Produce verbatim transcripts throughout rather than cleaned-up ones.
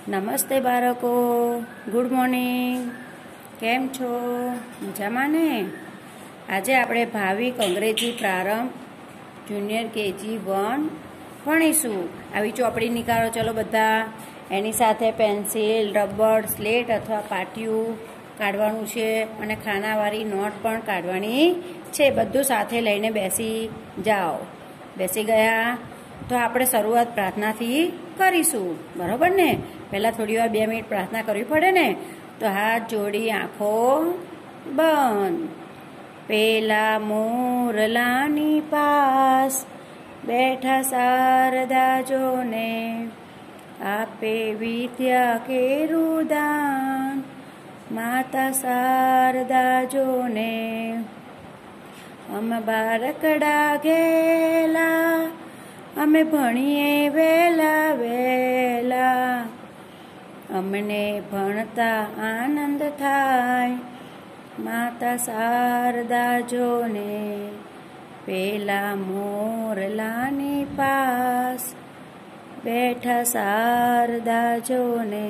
નમસ્તે બાળકો, good morning. કેમ છો? મજામાં ને? આજે આપણે ભાવિક અંગ્રેજી પ્રારંભ જુનિયર કેજી વન ભણીશું. આવી ચોપડી નીકાળો ચલો બધા. એની સાથે પેન્સિલ, રબર, સ્લેટ અથવા પાટિયું કાઢવાનું છે અને ખાનાવાળી નોટ પણ કાઢવાની છે. બધું સાથે લઈને બેસી જાઓ. બેસી ગયા તો આપણે શરૂઆત પ્રાર્થનાથી કરીશું, બરોબર ને? પહેલાં થોડી વાર બે મિનિટ પ્રાર્થના કરવી પડે ને. તો હાથ જોડી આંખો બંધ. પેલા મોરલાની પાસ બેઠા શારદા જોને, આપે વિદ્યા કેરું દાન, માતા શારદા જોને. અમે બારકડા ગેલા, અમે ભણીએ વેલા વેલા, અમને ભણતા આનંદ થાય, માતા શારદા જોને. પેલા મોરલાની પાસ બેઠા શારદા જોને.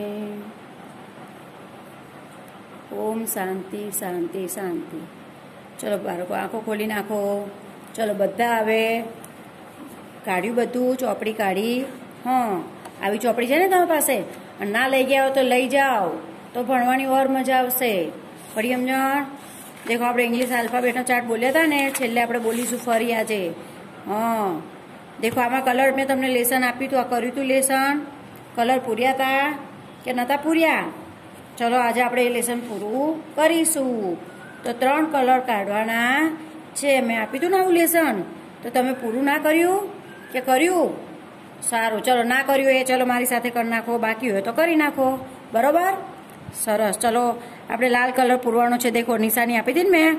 ઓમ શાંતિ શાંતિ શાંતિ. ચલો બાળકો, આંખો ખોલી નાખો. ચલો બધા આવે. કાઢ્યું બધું? ચોપડી કાઢી? હા, આવી ચોપડી છે ને તમારી પાસે? અને ના લઈ ગયા હો તો લઈ જાઓ, તો ભણવાની ઓર મજા આવશે. પડી સમજણ? દેખો, આપણે ઇંગ્લિશ આલ્ફાબેટનો ચાર્ટ બોલ્યા હતા ને, છેલ્લે આપણે બોલીશું ફરી આજે. હા, દેખો આમાં કલર મેં તમને લેસન આપ્યું હતું. આ કર્યું હતું લેસન? કલર પૂર્યા હતા કે નહોતા પૂર્યા? ચલો આજે આપણે એ લેસન પૂરું કરીશું. તો ત્રણ કલર કાઢવાના છે. મેં આપ્યું હતું ને આવું લેસન, તો તમે પૂરું ના કર્યું કે કર્યું? સારું, ચલો ના કર્યું એ ચલો મારી સાથે કરી નાખો. બાકી હોય તો કરી નાખો, બરોબર? સરસ. ચલો આપણે લાલ કલર પૂરવાનો છે. દેખો નિશાની આપી હતી ને મેં.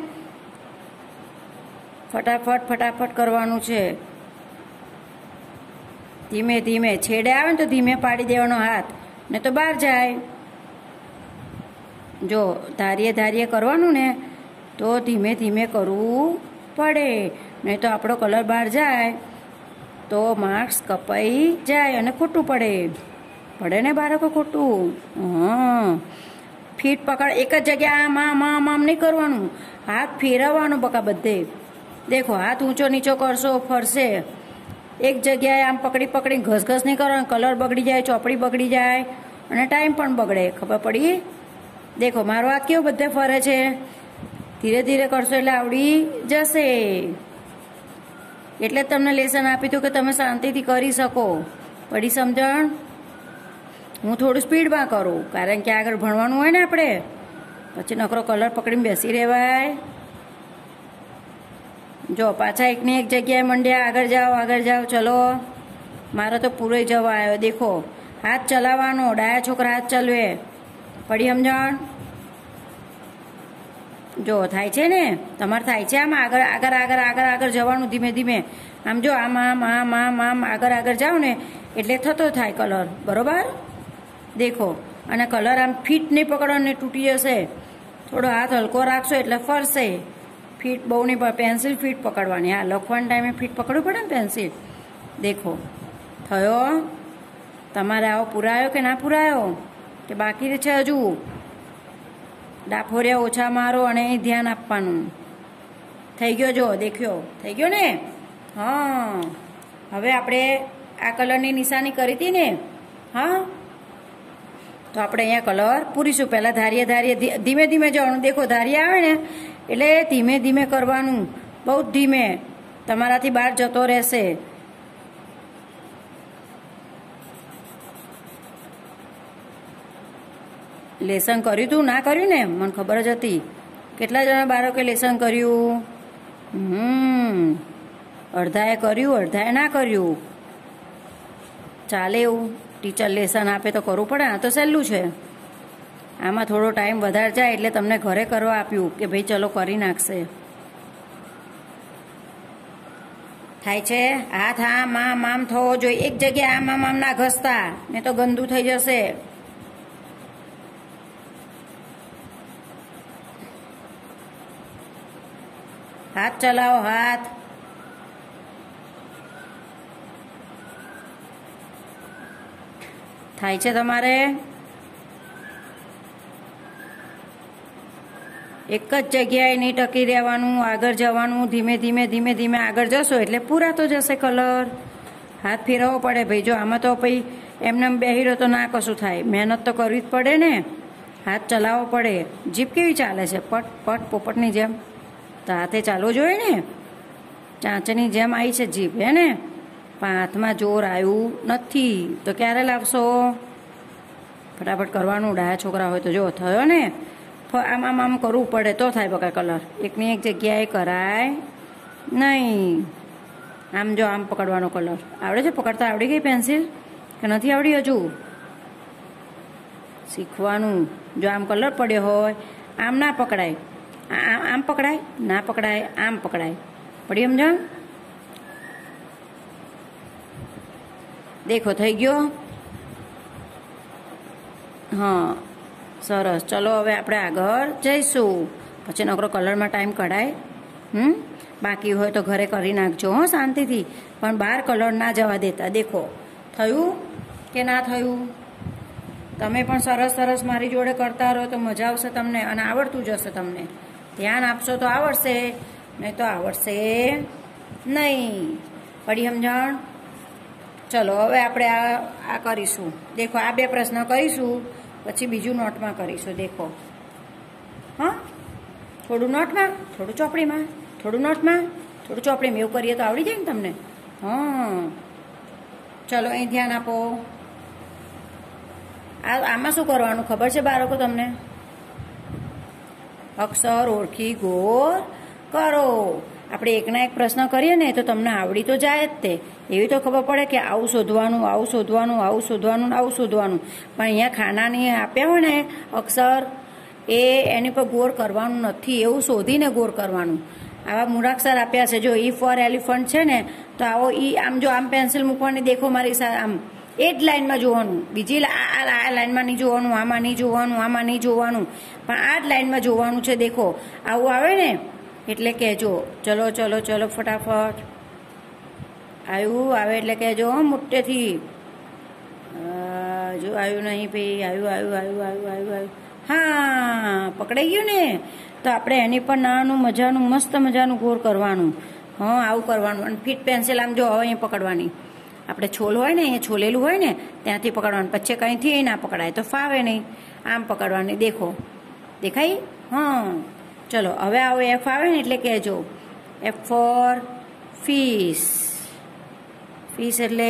ફટાફટ ફટાફટ કરવાનું છે. ધીમે ધીમે. છેડે આવે ને તો ધીમે પાડી દેવાનો હાથ, ને તો બહાર જાય. જો ધારીએ ધારીએ કરવાનું ને તો ધીમે ધીમે કરવું પડે, નહીં તો આપણો કલર બહાર જાય તો માર્ક્સ કપાઈ જાય અને ખોટું પડે. પડે ને બાળકો ખોટું? હા. ફીટ પકડ. એક જ જગ્યાએ આમ આમ આમ આમ નહીં કરવાનું. હાથ ફેરવવાનો બકા બધે. દેખો હાથ ઊંચો નીચો કરશો, ફરશે. એક જગ્યાએ આમ પકડી પકડી ઘસઘસ નહીં કરવાનું. કલર બગડી જાય, ચોપડી બગડી જાય અને ટાઈમ પણ બગડે. ખબર પડી? દેખો મારો હાથ કેવો બધે ફરે છે. ધીરે ધીરે કરશો એટલે આવડી જશે. એટલે જ તમને લેસન આપ્યું હતું કે તમે શાંતિથી કરી શકો. પડી સમજણ? હું થોડું સ્પીડમાં કરું, કારણ કે આગળ ભણવાનું હોય ને આપણે. પછી નકરો કલર પકડીને બેસી રહેવાય. જો પાછા એકની એક જગ્યાએ મંડ્યા. આગળ જાઓ આગળ જાઓ. ચલો મારો તો પૂરો જવા આવ્યો. દેખો હાથ ચલાવવાનો. ડાયા છોકરા હાથ ચલવે. પડી સમજણ? જો થાય છે ને તમારે? થાય છે આમ આગળ આગળ આગળ આગળ આગળ જવાનું ધીમે ધીમે. આમ જો આમ આમ આમ આમ આમ આગળ આગળ જાઓ ને એટલે થતો થાય કલર, બરોબર? દેખો, અને કલર આમ ફીટ નહીં પકડવાનો, તૂટી જશે. થોડો હાથ હલકો રાખશો એટલે ફરશે. ફીટ બહુ નહીં, પેન્સિલ ફીટ પકડવાની. હા, લખવાના ટાઈમે ફીટ પકડવું પડે ને પેન્સિલ. દેખો થયો? તમારે આવો પૂરાયો કે ના પૂરાયો કે બાકી છે હજુ? ડાફોરિયા ઓછા મારો અને અહીં ધ્યાન આપવાનું. થઈ ગયો? જો દેખ્યો? થઈ ગયો ને? હા. હવે આપણે આ કલરની નિશાની કરી હતી ને? હા, તો આપણે અહીંયા કલર પૂરીશું. પહેલાં ધારીએ ધારીએ ધીમે ધીમે જવાનું. દેખો ધારીએ આવે ને એટલે ધીમે ધીમે કરવાનું. બહુ જ ધીમે. તમારાથી બહાર જતો રહેશે. લેસન કર્યું તું? ના કર્યું ને? મને ખબર જ હતી. કેટલા જણા બાળકે લેસન કર્યું? હમ અડધાએ કર્યું, અડધાએ ના કર્યું. ચાલે એવું? ટીચર લેસન આપે તો કરવું પડે. આ તો સહેલું છે. આમાં થોડો ટાઈમ વધારે જાય એટલે તમને ઘરે કરવા આપ્યું કે ભાઈ ચલો કરી નાખશે. થાય છે? હાથ આમ આમ આમ થવો જોઈએ. એક જગ્યાએ આમ આમ આમ ના ઘસતા, ને તો ગંદુ થઈ જશે. હાથ ચલાવો. હાથ થાય છે તમારે? એક જ જગ્યાએ નહીં ટકી રહેવાનું, આગળ જવાનું. ધીમે ધીમે ધીમે ધીમે આગળ જશો એટલે પૂરા તો જશે કલર. હાથ ફેરવવો પડે ભાઈ. જો આમાં તો ભાઈ એમને બેહી રહ્યો તો ના કશું થાય, મહેનત તો કરવી જ પડે ને. હાથ ચલાવવો પડે. જીભ કેવી ચાલે છે? પટ પટ પોપટની જેમ. તો હાથે ચાલવો જોઈએ ને. ચાંચની જેમ આવી છે જીભ, હે ને? પણ હાથમાં જોર આવ્યું નથી. તો ક્યારે લાવશો? ફટાફટ કરવાનું. ડાયા છોકરા હોય તો જો થયો ને. આમ આમ આમ કરવું પડે તો થાય બકા કલર. એકની એક જગ્યાએ કરાય નહીં. આમ જો આમ પકડવાનો કલર. આવડે છે પકડતા? આવડી ગઈ પેન્સિલ કે નથી આવડી હજુ? શીખવાનું. જો આમ કલર પડ્યો હોય આમ ના પકડાય, આમ આમ પકડાય ના પકડાય, આમ પકડાય. પડી સમજણ? દેખો થઈ ગયો. હા સરસ. ચલો હવે આપણે આગળ જઈશું. પછી નકરો કલરમાં ટાઈમ કઢાય. હમ બાકી હોય તો ઘરે કરી નાખજો હો શાંતિથી, પણ બહાર કલર ના જવા દેતા. દેખો થયું કે ના થયું? તમે પણ સરસ સરસ મારી જોડે કરતા રહો તો મજા આવશે તમને, અને આવડતું જશે તમને. ધ્યાન આપશો તો આવડશે, નહીં તો આવડશે નહીં. પડી સમજણ? ચલો હવે આપણે આ આ કરીશું. દેખો આ બે પ્રશ્ન કરીશું, પછી બીજું નોટમાં કરીશું. દેખો હા, થોડું નોટમાં, થોડું ચોપડીમાં, થોડું નોટમાં, થોડું ચોપડીમાં. એવું કરીએ તો આવડી જાય ને તમને. હા ચલો અહીં ધ્યાન આપો. આ આમાં શું કરવાનું ખબર છે બાળકો તમને? અક્ષર ઓળખી ગોળ કરો. આપણે એકના એક પ્રશ્ન કરીએ ને તો તમને આવડી તો જાય જ તે. એવી તો ખબર પડે કે આવું શોધવાનું, આવું શોધવાનું, આવું શોધવાનું, આવું શોધવાનું. પણ અહીંયા ખાનાની આપ્યા હોય ને અક્ષર, એ એની પર ગોળ કરવાનું નથી. એવું શોધીને ગોળ કરવાનું. આવા મૂળાક્ષર આપ્યા છે. જો ઈ ફોર એલિફન્ટ છે ને, તો આવો ઈ આમ જો આમ પેન્સિલ મૂકવાની. દેખો મારી સાથે આમ એ જ લાઈનમાં જોવાનું. બીજી આ લાઈનમાં નહીં જોવાનું, આમાં નહીં જોવાનું, આમાં નહીં જોવાનું, પણ આ જ લાઈનમાં જોવાનું છે. દેખો આવું આવે ને એટલે કહેજો. ચલો ચલો ચલો ફટાફટ. આવ્યું આવે એટલે કહેજો મોટેથી. જો આવ્યું નહીં ભાઈ, આવ્યું આવ્યું આવ્યું આવ્યું આવ્યું આવ્યું. હા પકડાઈ ગયું ને. તો આપણે એની પર નાનું મજાનું મસ્ત મજાનું ગોળ કરવાનું. હા આવું કરવાનું. અને ફીટ પેન્સિલ આમ જો હવે અહીં પકડવાની. આપણે છોલ હોય ને, અહીંયા છોલેલું હોય ને ત્યાંથી પકડવાનું. પછી કંઈથી ના પકડાય તો ફાવે નહીં. આમ પકડવાની. દેખો દેખાય? હા ચલો હવે આવો એફ આવે ને એટલે કહેજો. F four fish. ફિશ એટલે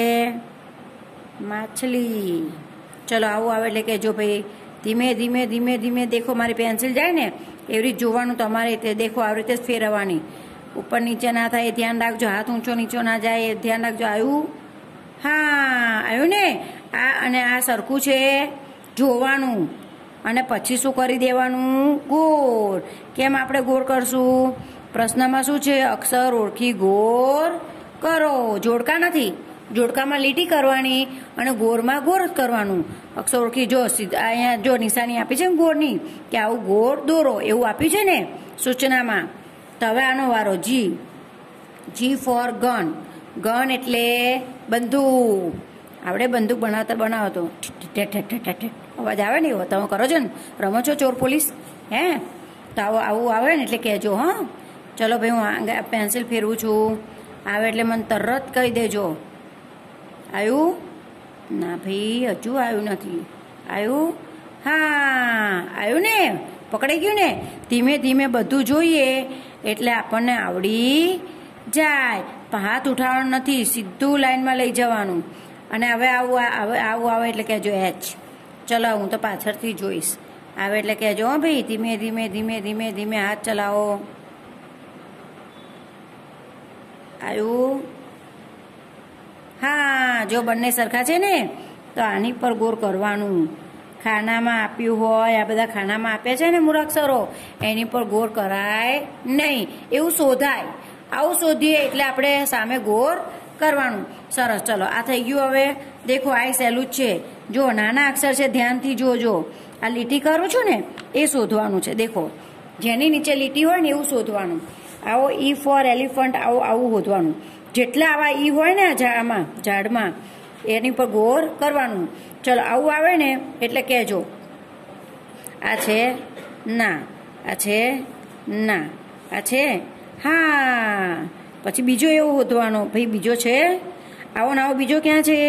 માછલી. ચલો આવું આવે એટલે કહેજો ભાઈ. ધીમે ધીમે ધીમે ધીમે દેખો મારી પેન્સિલ જાય ને એવી રીતે જોવાનું તમારે. તે દેખો આવી રીતે જ ફેરવવાની. ઉપર નીચે ના થાય એ ધ્યાન રાખજો. હાથ ઊંચો નીચો ના જાય એ ધ્યાન રાખજો. આવ્યું? હા આવ્યું ને. આ અને આ સરખું છે જોવાનું, અને પછી શું કરી દેવાનું? ગોળ. કેમ આપણે ગોળ કરશું? પ્રશ્નમાં શું છે? અક્ષર ઓળખી ગોળ કરો. જોડકા નથી. જોડકામાં લીટી કરવાની અને ગોળમાં ગોળ કરવાનું. અક્ષર ઓળખી જો અહીંયા જો નિશાની આપી છે ને ગોળની, કે આવું ગોળ દોરો એવું આપ્યું છે ને સૂચનામાં. તો હવે આનો વારો. G. G for gun. Gun એટલે બંદૂક. આપણે બંદૂક બનાવતા બનાવો તો અવાજ આવે ને એવો તમે કરો છો ને. રમો છો ચોર પોલીસ? હે તો આવું આવું આવે ને એટલે કહેજો. હા ચલો ભાઈ હું પેન્સિલ ફેરવું છું. આવે એટલે મને તરત કહી દેજો. આવ્યું? ના ભાઈ હજુ આવ્યું નથી. આવ્યું? હા આવ્યું ને. પકડાઈ ગયું ને. ધીમે ધીમે બધું જોઈએ એટલે આપણને આવડી જાય. હાથ ઉઠાવવાનું નથી, સીધું લાઈનમાં લઈ જવાનું. અને હવે આવું આવે આવું આવે એટલે કહેજો એચ. ચલો હું તો પાછળથી જોઈશ. આવે એટલે કહેજો હો ભાઈ. ધીમે ધીમે ધીમે ધીમે ધીમે હાથ ચલાવો. આવ્યું? હા જો બંને સરખા છે ને તો આની પર ગોળ કરવાનું. ખાનામાં આપ્યું હોય, આ બધા ખાનામાં આપ્યા છે ને મૂળાક્ષરો, એની પર ગોળ કરાય નહીં. એવું શોધાય. આવું શોધીએ એટલે આપણે સામે ગોળ કરવાનું. સરસ. ચલો આ થઈ ગયું. હવે દેખો આ સહેલું જ છે. જો નાના અક્ષર છે ધ્યાનથી જોજો. આ લીટી કરું છું ને એ શોધવાનું છે. દેખો જેની નીચે લીટી હોય ને એવું શોધવાનું. આવો ઈ ફોર એલિફન્ટ આવું આવું શોધવાનું. જેટલા આવા ઈ હોય ને આમાં ઝાડમાં એની પર ગોર કરવાનું. ચલો આવું આવે ને એટલે કહેજો. આ છે ના, આ છે ના, આ છે હા. પછી બીજો એવો શોધવાનો, ભાઈ બીજો છે આવો ને આવો બીજો ક્યાં છે?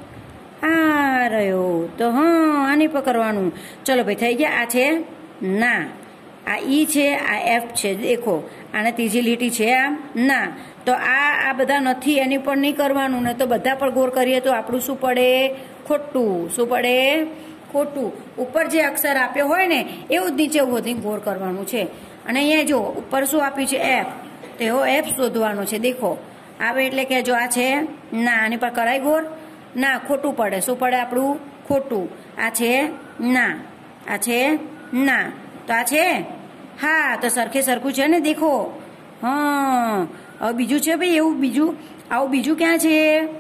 આ રહ્યો. તો હા આની પર કરવાનું. ચલો ભાઈ થઈ ગયા. આ છે ના, આ ઈ છે, આ એફ છે, દેખો આને ત્રીજી લીટી છે આ ના. તો આ આ બધા નથી એની પર નહીં કરવાનું, ને તો બધા પર ગોર કરીએ તો આપણું શું પડે? ખોટું. શું પડે? ખોટું. ઉપર જે અક્ષર આપ્યો હોય ને એવું જ નીચે વધીને ગોર કરવાનું છે. અને અહીંયા જો ઉપર શું આપ્યું છે? એફ. તો એવો એફ શોધવાનો છે. દેખો આવે એટલે કે જો આ છે ના, આની પર કરાય ગોર? ના, ખોટું પડે. શું પડે આપણું? ખોટું. આ છે ના, આ છે ના, તો આ છે હા. તો સરખે સરખું છે ને? દેખો હા. હવે બીજું છે ભાઈ એવું બીજું, આવું બીજું ક્યાં છે?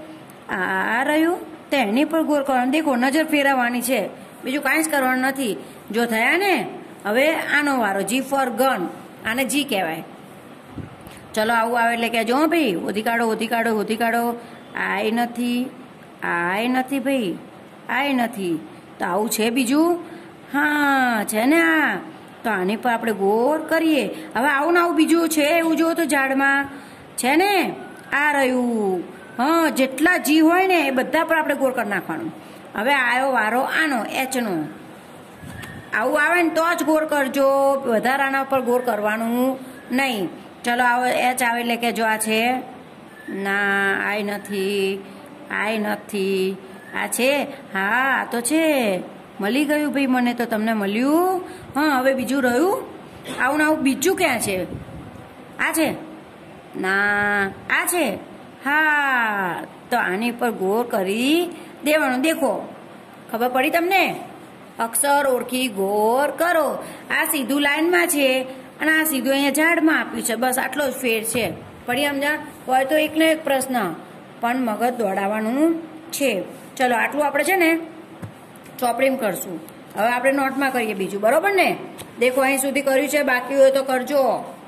આ રહ્યું. તો એની પર ગોર કરવાનું. દેખો નજર ફેરવવાની છે, બીજું કાંઈ જ કરવાનું નથી. જો થયા ને. હવે આનો વારો. G for gun. આને જી કહેવાય. ચલો આવું આવે એટલે કહેજો હો ભાઈ. ઓધી કાઢો, ઓધી કાઢો, ઓધી કાઢો. આય નથી, આય નથી ભાઈ, આય નથી. તો આવું છે બીજું? હા છે ને આ. તો આની પર આપણે ગોર કરીએ. હવે આવું ને આવું બીજું છે એવું જુઓ તો ઝાડમાં છે ને આ રહ્યું. હા જેટલા જી હોય ને એ બધા પર આપણે ગોર કરી નાખવાનું. હવે આવ્યો વારો આનો, એચનો. આવું આવે ને તો જ ગોર કરજો, વધારાના પર ગોર કરવાનું નહીં. ચલો આવો એચ આવે એટલે કે જો આ છે ના, આય નથી, આય નથી. આ છે હા, આ તો છે. મળી ગયું ભાઈ મને. તો તમને મળ્યું? હા. હવે બીજું રહ્યું. આવું ને આવું બીજું ક્યાં છે? આ છે ના, આ છે હા. તો આની પર ગોર કરી દેવાનું. દેખો ખબર પડી તમને? અક્ષર ઓળખી ગોર કરો. આ સીધું લાઈનમાં છે અને આ સીધું અહીંયા ઝાડમાં આપ્યું છે. બસ આટલો જ ફેર છે. પડી સમજણ? હોય તો એકને એક પ્રશ્ન પણ મગજ દોડાવવાનું છે. ચલો આટલું આપણે છે ને ચોપડીમાં કરશું. હવે આપણે નોટમાં કરીએ બીજું, બરોબર ને? દેખો અહીં સુધી કર્યું છે, બાકી હોય તો કરજો,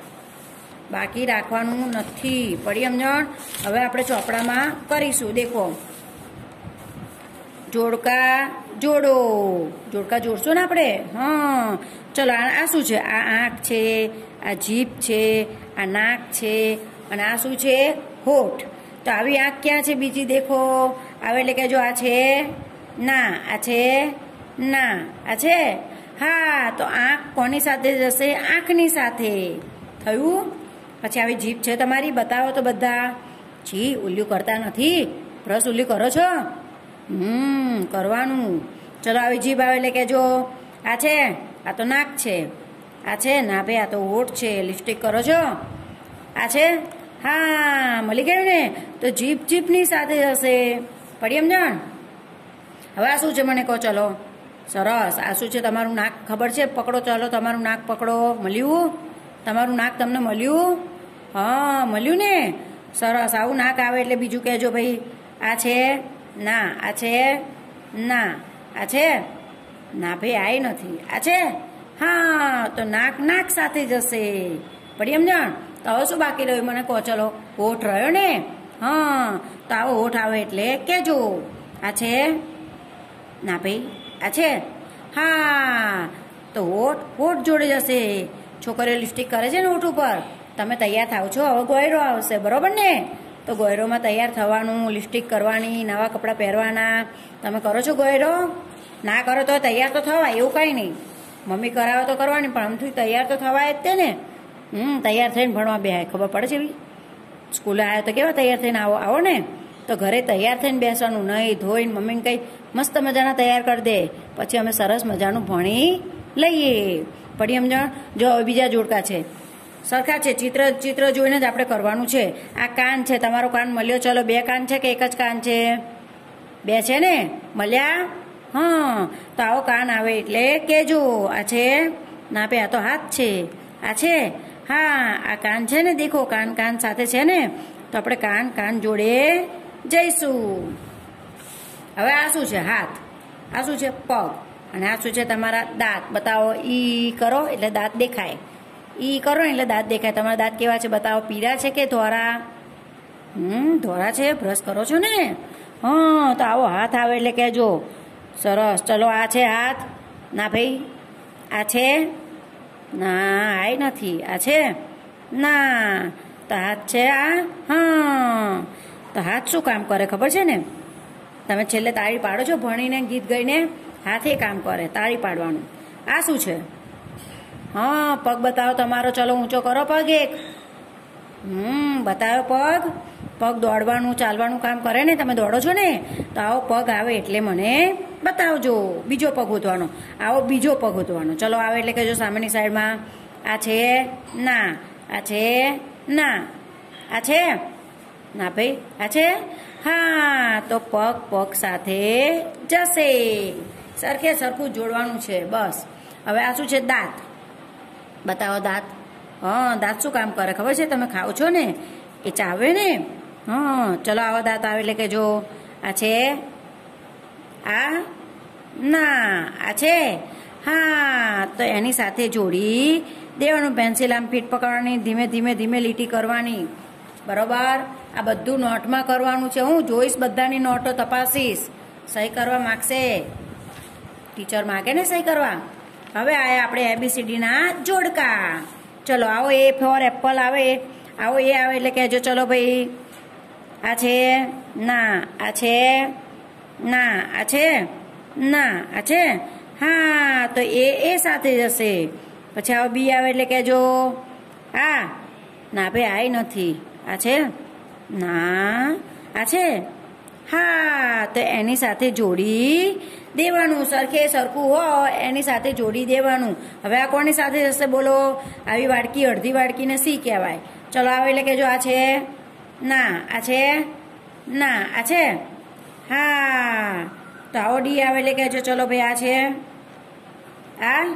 બાકી રાખવાનું નથી. પડી સમજણ? હવે આપણે ચોપડામાં કરીશું. દેખો જોડકા જોડો. જોડકા જોડશો ને આપણે? હા. ચલો આ શું છે? આ આંખ છે, આ જીભ છે, આ નાક છે, અને આ શું છે? હોઠ. તો આવી આંખ ક્યાં છે બીજી? દેખો આવે એટલે કે જો આ છે ના, આ છે ના, આ છે હા. તો આંખ કોની સાથે જશે? આંખની સાથે. થયું? પછી આવી જીભ છે તમારી, બતાવો તો બધા. જી ઉલ્લું કરતા નથી? બ્રશ ઉલ્લું કરો છો? હમ કરવાનું. ચલો આવી જીભ આવે એટલે કે જો આ છે, આ તો નાક છે, આ છે ના ભાઈ, આ તો હોઠ છે. લિપસ્ટિક કરો છો? આ છે હા. મળી ગયું ને? તો જીભ જીભની સાથે જશે. પડી સમજણ? હવે આ શું છે મને કહો? ચલો સરસ. આ શું છે? તમારું નાક ખબર છે? પકડો. ચલો તમારું નાક પકડો. મળ્યું? તમારું નાક તમને મળ્યું? હા મળ્યું ને? સરસ. આવું નાક આવે એટલે બીજું કહેજો ભાઈ. આ છે ના, આ છે ના, આ છે ના ભાઈ, આય નથી. આ છે હા. તો નાક નાક સાથે જશે. પડી સમજણ? તો હવે શું બાકી રહ્યું મને કહો? ચલો હોઠ રહ્યો ને? હા. તો આવો હોઠ આવે એટલે કહેજો. આ છે ના ભાઈ, આ છે હા. તો હોઠ હોઠ જોડે જશે. છોકરીઓ લિપસ્ટિક કરે છે ને હોઠ ઉપર. તમે તૈયાર થાવ છો? હવે ગોયરો આવશે, બરોબર ને? તો ગોયરોમાં તૈયાર થવાનું, લિપસ્ટિક કરવાની, નવા કપડાં પહેરવાના. તમે કરો છો ગોયરો? ના કરો તો તૈયાર તો થવાય, એવું કાંઈ નહીં. મમ્મી કરાવે તો કરવાની, પણ આમથી તૈયાર તો થવાય જ તે ને. હમ તૈયાર થઈને ભણવા બેહાય. ખબર પડે છે એવી? સ્કૂલે આવ્યો તો કેવા તૈયાર થઈને આવો આવો ને? તો ઘરે તૈયાર થઈને બેસવાનું, નહીં ધોઈને મમ્મીને કંઈ મસ્ત મજાના તૈયાર કરી દે. પછી અમે સરસ મજાનું ભણી લઈએ. પડી સમજણ? જો હવે બીજા જોડકા છે, સરખા છે. ચિત્ર ચિત્ર જોઈને જ આપણે કરવાનું છે. આ કાન છે, તમારો કાન મળ્યો? ચલો બે કાન છે કે એક જ કાન છે? બે છે ને? મળ્યા? હા. તો આવો કાન આવે એટલે કહેજો. આ છે ના ભાઈ, આ તો હાથ છે. આ છે હા. આ કાન છે ને? દેખો કાન કાન સાથે છે ને? તો આપણે કાન કાન જોડે જઈશું. હવે આ શું છે? હાથ. આ શું છે? પગ. અને આ શું છે? તમારા દાંત. બતાવો. ઈ કરો એટલે દાંત દેખાય. ઈ કરો ને એટલે દાંત દેખાય. તમારા દાંત કેવા છે? બતાવો. પીળા છે કે ધોરા? હમ ધોરા છે. બ્રશ કરો છો ને? હા તો આવો હાથ આવે એટલે કહેજો. સરસ. ચલો આ છે હાથ. ના ભાઈ આ છે. ના આય નથી. આ છે. ના તો હાથ છે આ. હા તો હાથ શું કામ કરે ખબર છે ને? તમે છેલ્લે તાળી પાડો છો ભણીને ગીત ગાઈને, હાથે કામ કરે તાળી પાડવાનું. આ શું છે? હા પગ બતાવો તમારો. ચલો ઊંચો કરો પગ એક. હમ બતાવો પગ. પગ દોડવાનું ચાલવાનું કામ કરે ને? તમે દોડો છો ને? તો આવો પગ આવે એટલે મને બતાવજો. બીજો પગ હોતવાનો. આવો બીજો પગ હોતવાનો. ચલો આવે એટલે કહેજો સામેની સાઈડમાં. આ છે. ના આ છે. ના આ છે. ના ભાઈ આ છે. હા તો પગ પગ સાથે જશે. સરખે સરખું જોડવાનું છે બસ. હવે આ શું છે? દાંત. બતાવો દાંત. હા દાંત શું કામ કરે ખબર છે? તમે ખાઓ છો ને એ ચાવે ને. હા ચલો આવા દાંત આવે એટલે કહેજો. આ છે. આ. ના આ છે. હા તો એની સાથે જોડી દેવાનું. પેન્સિલ આમ પીઠ પકડવાની, ધીમે ધીમે ધીમે લીટી કરવાની. બરોબર. આ બધું નોટમાં કરવાનું છે. હું જોઈશ બધાની નોટો તપાસીશ. સહી કરવા માગશે ટીચર, માગે ને સહી કરવા. હવે આયા આપણે એબીસીડીના જોડકા. ચલો આવો એ ફોર એપલ આવે. આવો એ આવે એટલે કહેજો. ચલો ભાઈ આ છે. ના આ છે. ના આ છે. ના આ છે. હા તો એ એ સાથે જશે. પછી આવો બી આવે એટલે કહેજો. આ. ના ભાઈ આય નથી. આ છે. ના આ છે. હા તો એની સાથે જોડી દેવાનું. સરખે સરખું હોય એની સાથે જોડી દેવાનું. હવે આ કોની સાથે જશે બોલો? આવી વાડકી અડધી વાડકીને સી કહેવાય. ચલો આવે એટલે કહેજો. આ છે. ના આ છે. ના આ છે. હા તો આવો ડી આવે એટલે કહેજો. ચલો ભાઈ આ છે. આ.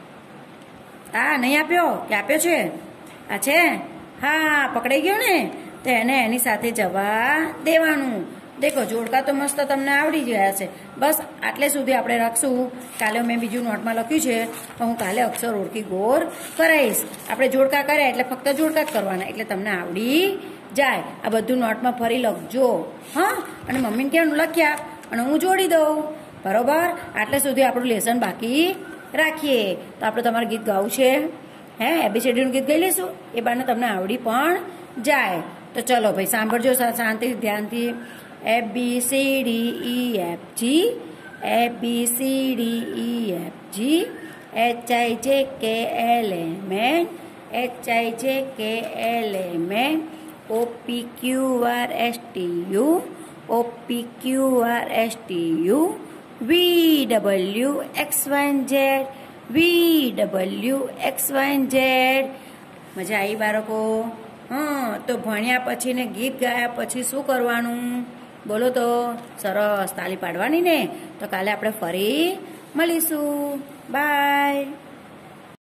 આ નહીં આપ્યો કે આપ્યો છે? આ છે. હા પકડાઈ ગયો ને? તો એને એની સાથે જવા દેવાનું. દેખો જોડકા તો મસ્ત તમને આવડી ગયા છે. બસ આટલે સુધી આપણે રાખશું. કાલે મેં બીજું નોટમાં લખ્યું છે તો હું કાલે અક્ષર ઓળખી ગોર કરાવીશ. આપણે જોડકા કર્યા એટલે ફક્ત જોડકા જ કરવાના એટલે તમને આવડી જાય. આ બધું નોટમાં ફરી લખજો. હા અને મમ્મીને કહેવાનું લખ્યા અને હું જોડી દઉં. બરોબર. આટલે સુધી આપણું લેસન બાકી રાખીએ. તો આપણે તમારે ગીત ગાવું છે. હે એબીસીડીનું ગીત ગાઈ લઈશું. એ બાને તમને આવડી પણ જાય. તો ચલો ભાઈ સાંભળજો શાંતિ ધ્યાનથી. A B C D E F G A B C D E F G H I J K L M N H I J K L M N O P Q R S T U O P Q R S T U V W X Y Z V W X Y Z. મજા આવી બાળકો? હા તો ભણ્યા પછી ને ગીત ગાયા પછી શું કરવાનું બોલો તો? સરસ તાળી પાડવાની ને. તો કાલે આપણે ફરી મળીશું. બાય.